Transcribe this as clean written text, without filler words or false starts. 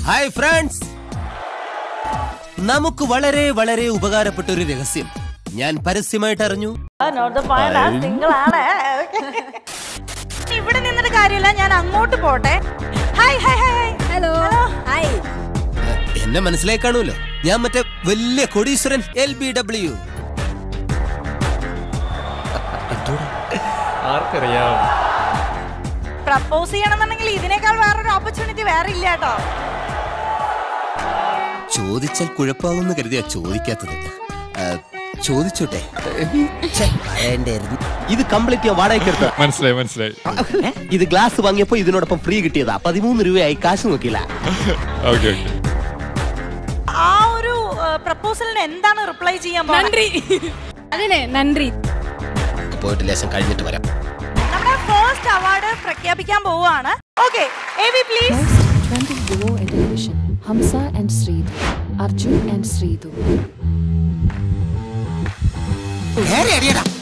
Hi friends, നമുക്ക് വളരെ വളരെ ഉപകാരപ്പെട്ട ഒരു രഹസ്യം ഞാൻ പരസ്യമായിട്ട് അറിഞ്ഞു. ഇവിടെ നിന്നിട്ട് കാര്യമില്ല, ഞാൻ അങ്ങോട്ട് പോട്ടെ. Hi hi hi hello hi. എന്നെ മനസ്സിലായി കാണുമല്ലോ, ഞാൻ മറ്റേ വലിയ കോടീശ്വരൻ LBW. ആർക്കറിയാം. പ്രപ്പോസ് ചെയ്യണമെന്നുണ്ടെങ്കിൽ ഇതിനേക്കാൾ വേറൊരു ഓപ്പർച്യൂണിറ്റി വേറെ ഇല്ല കേട്ടോ. ചോദിച്ചാൽ കുഴപ്പമാകുമെന്ന് കരുതിയാ ചോദിക്കാത്തത്. ചോദിച്ചോട്ടെ. ഇത് കംപ്ലീറ്റ് ചെയ്യാൻ വാടകയ്ക്കെടുത്ത. മനസ്സിലായി. ഇത് ഗ്ലാസ് വാങ്ങിയപ്പോ ഇതിനോടൊപ്പം ഫ്രീ കിട്ടിയതാ. 13 രൂപയായി, കാശ് നോക്കില്ല. ആ ഒരു പ്രപ്പോസലിന് എന്താണ് റിപ്ലൈ ചെയ്യാൻ നന്ദി. പോയിട്ട് ലേശം കഴിഞ്ഞിട്ട് വരാം. നമ്മുടെ ഫസ്റ്റ് അവാർഡ് പ്രഖ്യാപിക്കാൻ പോവുകയാണ്. Okay, AV please. Below in television, Hamza and Sridhu, Arjun and Sridhu.